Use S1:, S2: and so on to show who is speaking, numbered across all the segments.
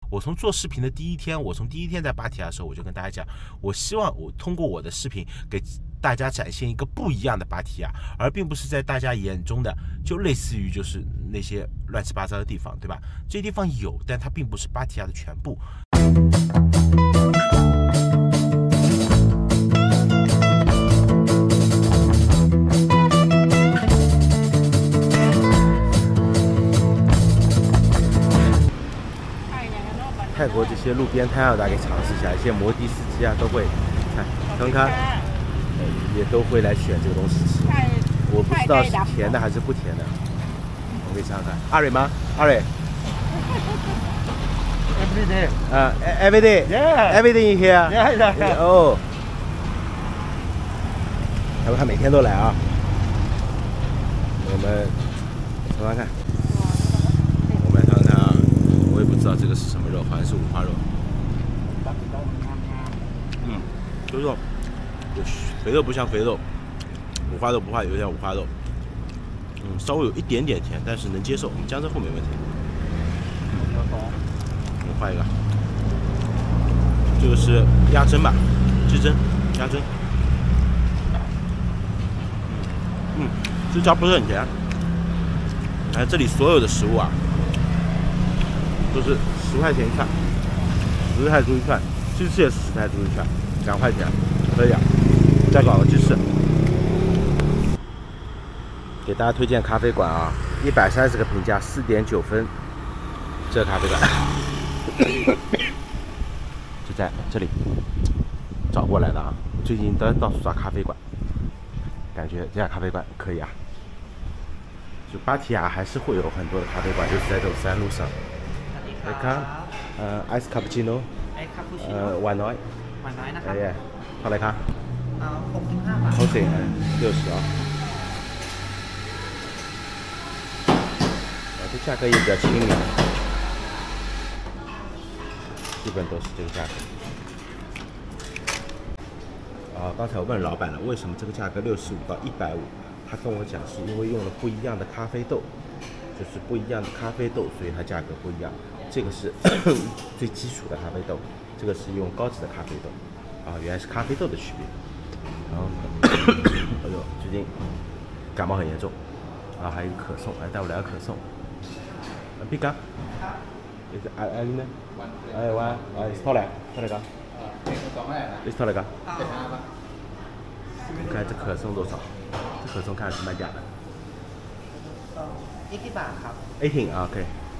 S1: 我从做视频的第一天，我从第一天在芭提雅的时候，我就跟大家讲，我希望我通过我的视频给大家展现一个不一样的芭提雅，而并不是在大家眼中的就类似于就是那些乱七八糟的地方，对吧？这些地方有，但它并不是芭提雅的全部。泰国这些路边摊啊，大家可以尝试一下，一些摩的司机啊都会看，也都会来选这个东西吃。我不知道是甜的还是不甜的，我给你尝尝看。阿蕊吗？阿蕊
S2: Every day.
S1: Every day.
S2: Yeah.
S1: Everything in here.
S2: Yeah.
S1: 哦，他每天都来啊。我们尝尝看。我们尝尝看啊，我也不知道这个是什么肉，好像是五花肉。就是说肥肉不像肥肉，五花肉不怕有点五花肉。稍微有一点点甜，但是能接受。我们江浙沪没问题。我换一个，这个是鸭胗吧，鸡胗，鸭胗。这家不是很甜。这里所有的食物啊，都是10块钱一串，10泰铢一串，鸡翅也是10泰铢一串，2块钱，可以啊。再搞个鸡翅。给大家推荐咖啡馆啊，130个评价，4.9分。这个咖啡馆就在这里找过来的啊。最近到处找咖啡馆，感觉这家咖啡馆可以啊。就芭提雅还是会有很多的咖啡馆，就是在这3路上。来看，ice cappuccino， หวานน้อยนะครับ。เท่าไหร่ครับ
S3: 65 บาท。
S1: 60啊。这价格也比较亲民，基本都是这个价格。刚才我问老板了，为什么这个价格65到150？他跟我讲是因为用了不一样的咖啡豆，就是不一样的咖啡豆，所以它价格不一样。这个是最基础的咖啡豆，这个是用高级的咖啡豆。原来是咖啡豆的区别。然后，哎呦，最近感冒很严重，还有咳嗽，带我来个咳嗽。พี่กั๊กอันนี้นะว่าเท่าไหร่ครับเท่าไหร่ครับ看这可颂多少？这可颂看是卖价的。
S3: 80 บาทครับ
S1: 18啊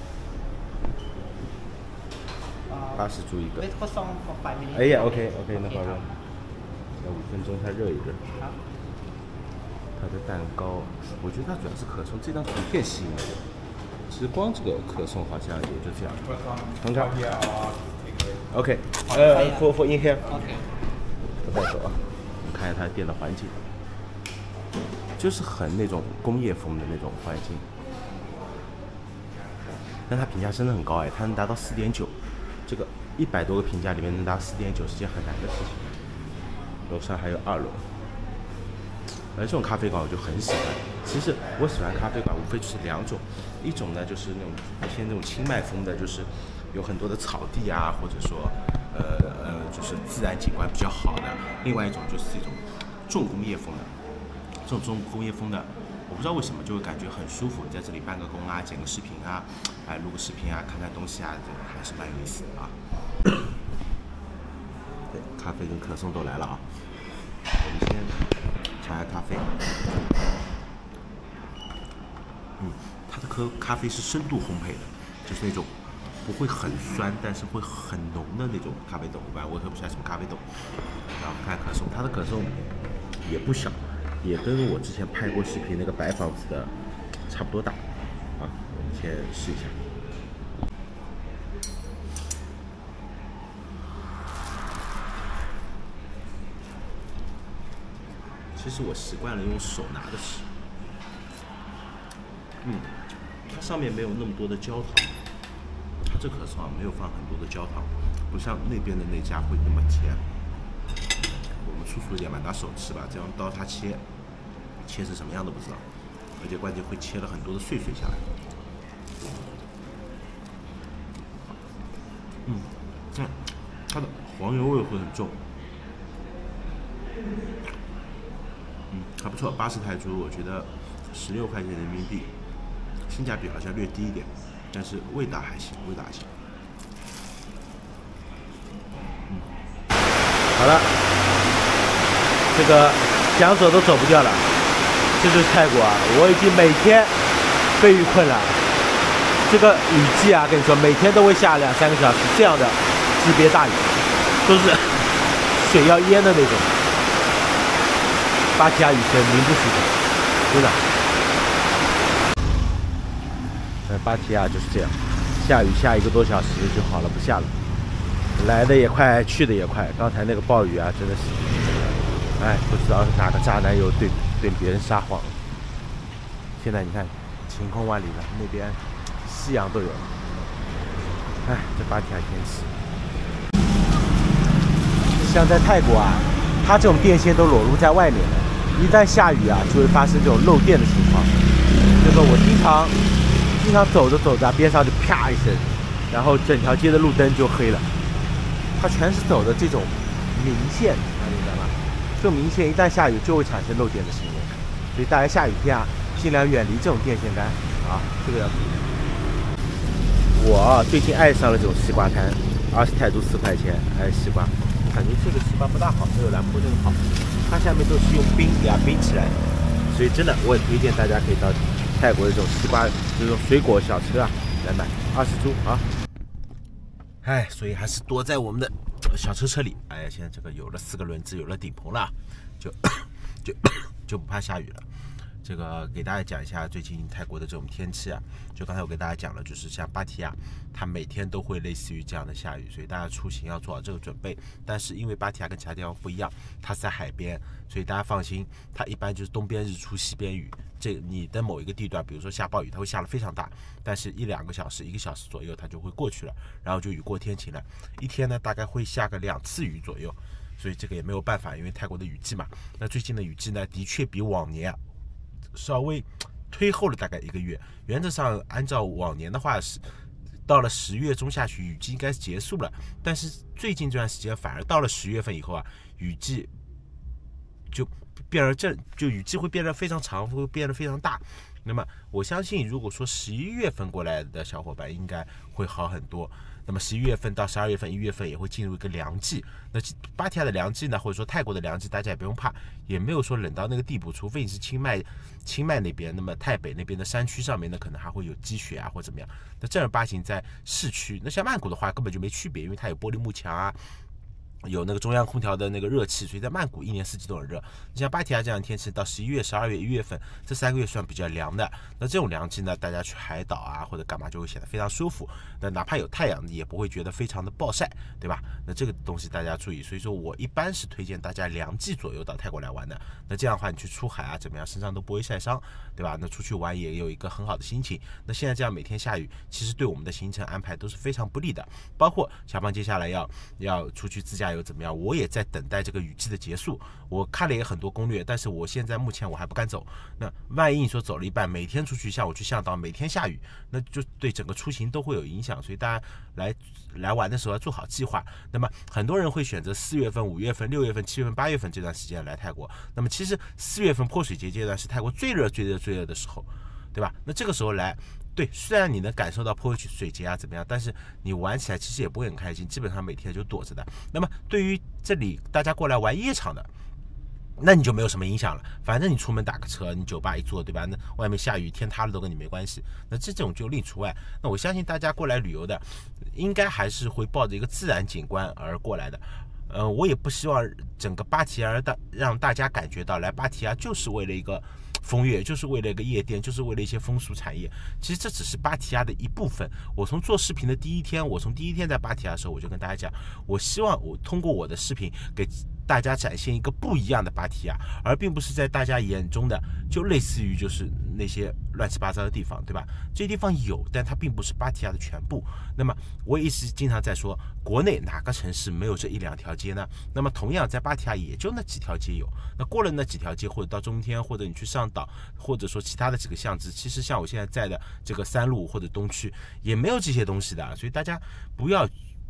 S1: ，OK。80铢一个。
S3: Wait for some for 5 minutes。
S1: 哎呀 ，OK， 那好了。要5分钟，它热一热。
S3: 好。
S1: 它的蛋糕，我觉得它主要是可颂这张图片吸引了我。其实光这个可颂好像也就这样。看看。OK， for in here。
S3: OK。
S1: 不带走啊。看一下它店的环境，就是很那种工业风的那种环境。但它评价真的很高它能达到4.9，这个100多个评价里面能达到4.9是件很难的事情。楼上还有2楼，这种咖啡馆我就很喜欢。其实我喜欢咖啡馆无非就是2种，一种呢就是那种偏那种清迈风的，就是有很多的草地啊，或者说就是自然景观比较好的；另外一种就是这种重工业风的，这种重工业风的，我不知道为什么就会感觉很舒服。你在这里办个工啊，剪个视频啊，录个视频啊，看看东西啊，这个还是蛮有意思的啊。对，咖啡跟可颂都来了啊。我们先尝下咖啡。它的咖啡是深度烘焙的，就是那种不会很酸，但是会很浓的那种咖啡豆。我也喝不出来什么咖啡豆。然后看可颂，它的可颂也不小，也跟我之前拍过视频那个白房子的差不多大。我们先试一下。其实我习惯了用手拿着吃。它上面没有那么多的焦糖，它这可颂没有放很多的焦糖，不像那边的那家会那么甜。我们粗粗一点吧，拿手吃吧，这样刀叉切成什么样都不知道，而且关键会切了很多的碎下来。 它的黄油味会很重，还不错，80泰铢，我觉得16块钱人民币，性价比好像略低一点，但是味道还行，好了，这个想走都走不掉了，这就是泰国啊！我已经每天被雨困了。这个雨季啊，跟你说，每天都会下2-3个小时这样的级别大雨，都是水要淹的那种。芭提雅雨神名不虚传，真的。芭提雅就是这样，下雨下1个多小时就好了，不下了。来的也快，去的也快。刚才那个暴雨啊，真的是，不知道哪个渣男又对别人撒谎。现在你看，晴空万里了，那边夕阳都有。这芭提雅天气，像在泰国啊，它这种电线都裸露在外面的，一旦下雨啊，就会发生这种漏电的情况。这个我经常走着走着，边上就啪一声，然后整条街的路灯就黑了。它全是走的这种明线，明白吗？这种明线一旦下雨就会产生漏电的行为，所以大家下雨天啊，尽量远离这种电线杆啊，这个要注意。我最近爱上了这种西瓜摊，20泰铢4块钱，西瓜，感觉这个西瓜不大好，没有兰坡那个好，它下面都是用冰给它冰起来的，所以真的我也推荐大家可以到泰国的这种西瓜这种水果小车啊来买，20铢啊。所以还是躲在我们的小车里。现在这个有了4个轮子，有了顶棚了，就不怕下雨了。这个给大家讲一下最近泰国的这种天气啊，就刚才我给大家讲了，就是像芭提雅，它每天都会类似于这样的下雨，所以大家出行要做好这个准备。但是因为芭提雅跟其他地方不一样，它是在海边，所以大家放心，它一般就是东边日出西边雨。你的某一个地段，比如说下暴雨，它会下得非常大，但是1-2个小时、1个小时左右它就会过去了，然后就雨过天晴了。一天呢大概会下个2次雨左右，所以这个也没有办法，因为泰国的雨季嘛。那最近的雨季呢，的确比往年稍微推后了大概1个月。原则上按照往年的话是到了10月中下旬雨季应该是结束了，但是最近这段时间反而到了10月份以后啊，雨季就雨季会变得非常长，会变得非常大。那么我相信，如果说11月份过来的小伙伴应该会好很多。那么11月份到12月份、1月份也会进入一个凉季。那芭提雅的凉季呢，或者说泰国的凉季，大家也不用怕，也没有说冷到那个地步，除非你是清迈那边，那么泰北那边的山区上面呢，可能还会有积雪啊或怎么样。那正儿八经在市区，那像曼谷的话根本就没区别，因为它有玻璃幕墙啊。有那个中央空调的那个热气，所以在曼谷1年4季都很热。你像芭提雅这样的天气，到11月、12月、1月份这3个月算比较凉的。那这种凉季呢，大家去海岛啊或者干嘛就会显得非常舒服。那哪怕有太阳，也不会觉得非常的暴晒，对吧？那这个东西大家注意。所以说我一般是推荐大家凉季左右到泰国来玩的。那这样的话，你去出海啊怎么样，身上都不会晒伤，对吧？那出去玩也有一个很好的心情。那现在这样每天下雨，其实对我们的行程安排都是非常不利的。包括小胖接下来要出去自驾游怎么样？我也在等待这个雨季的结束。我看了也很多攻略，但是我现在目前我还不敢走。那万一你说走了一半，每天出去，像我去向导，每天下雨，那就对整个出行都会有影响。所以大家来玩的时候要做好计划。那么很多人会选择4月份、5月份、6月份、7月份、8月份这段时间来泰国。那么其实4月份泼水节阶段是泰国最热的时候，对吧？那这个时候来。对，虽然你能感受到泼水节啊怎么样，但是你玩起来其实也不会很开心，基本上每天就躲着的。那么对于这里大家过来玩夜场的，那你就没有什么影响了。反正你出门打个车，你酒吧一坐，对吧？那外面下雨天塌了都跟你没关系。那这种就另除外。那我相信大家过来旅游的，应该还是会抱着一个自然景观而过来的。我也不希望整个芭提雅让大家感觉到来芭提雅就是为了一个风月，就是为了一个夜店，就是为了一些风俗产业。其实这只是芭提雅的一部分。我从做视频的第一天，我从第一天在芭提雅的时候，我就跟大家讲，我希望我通过我的视频给大家展现一个不一样的芭提雅，而并不是在大家眼中的就类似于就是那些乱七八糟的地方，对吧？这些地方有，但它并不是芭提雅的全部。那么我也一直经常在说，国内哪个城市没有这1-2条街呢？那么同样在芭提雅也就那几条街有。那过了那几条街，或者到中天，或者你去上岛，或者说其他的几个巷子，其实像我现在在的这个3路或者东区也没有这些东西的。所以大家不要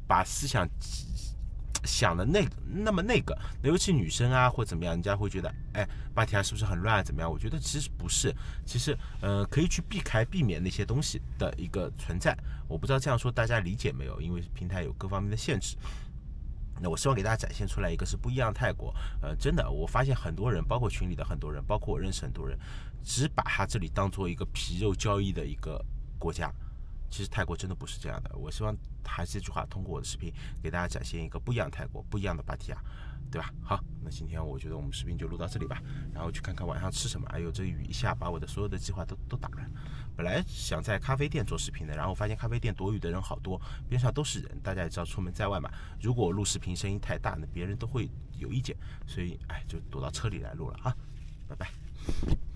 S1: 把思想想的那么那个，尤其女生啊或怎么样，人家会觉得，哎，芭提雅是不是很乱怎么样？我觉得其实不是，其实可以去避免那些东西的一个存在。我不知道这样说大家理解没有？因为平台有各方面的限制。那我希望给大家展现出来一个是不一样的泰国。真的，我发现很多人，包括群里的很多人，包括我认识很多人，只把他这里当做一个皮肉交易的一个国家。其实泰国真的不是这样的。我希望还是这句话，通过我的视频给大家展现一个不一样的泰国，不一样的芭提雅，对吧？好，那今天我觉得我们视频就录到这里吧，然后去看看晚上吃什么。哎呦，这雨一下把我的所有的计划都打乱。本来想在咖啡店做视频的，然后发现咖啡店躲雨的人好多，边上都是人。大家也知道出门在外嘛，如果我录视频声音太大，那别人都会有意见，所以就躲到车里来录了啊。拜拜。